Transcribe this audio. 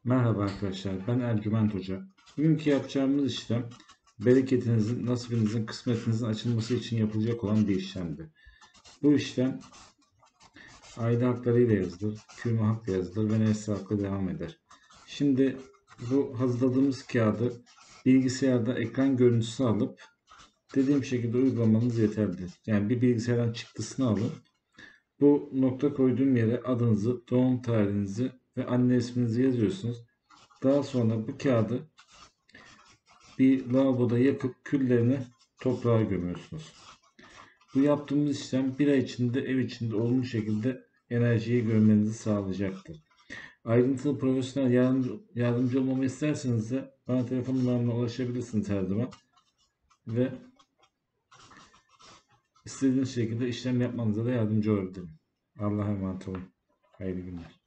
Merhaba arkadaşlar, ben Ercüment Hoca. Bugünkü yapacağımız işlem, bereketinizin, nasibinizin, kısmetinizin açılması için yapılacak olan bir işlemdir. Bu işlem aile haklarıyla yazılır, kürme hakla yazılır ve nesli hakla devam eder. Şimdi bu hazırladığımız kağıdı bilgisayarda ekran görüntüsü alıp dediğim şekilde uygulamanız yeterlidir. Yani bir bilgisayardan çıktısını alın. Bu nokta koyduğum yere adınızı, doğum tarihinizi ve anne isminizi yazıyorsunuz. Daha sonra bu kağıdı bir lavaboda yakıp küllerini toprağa gömüyorsunuz. Bu yaptığımız işlem bir ay içinde ev içinde olumlu şekilde enerjiyi görmenizi sağlayacaktır. Ayrıntılı profesyonel yardımcı olmamı isterseniz de bana telefon numaramla ulaşabilirsiniz her zaman. Ve istediğiniz şekilde işlem yapmanıza da yardımcı olabilirim. Allah'a emanet olun. Hayırlı günler.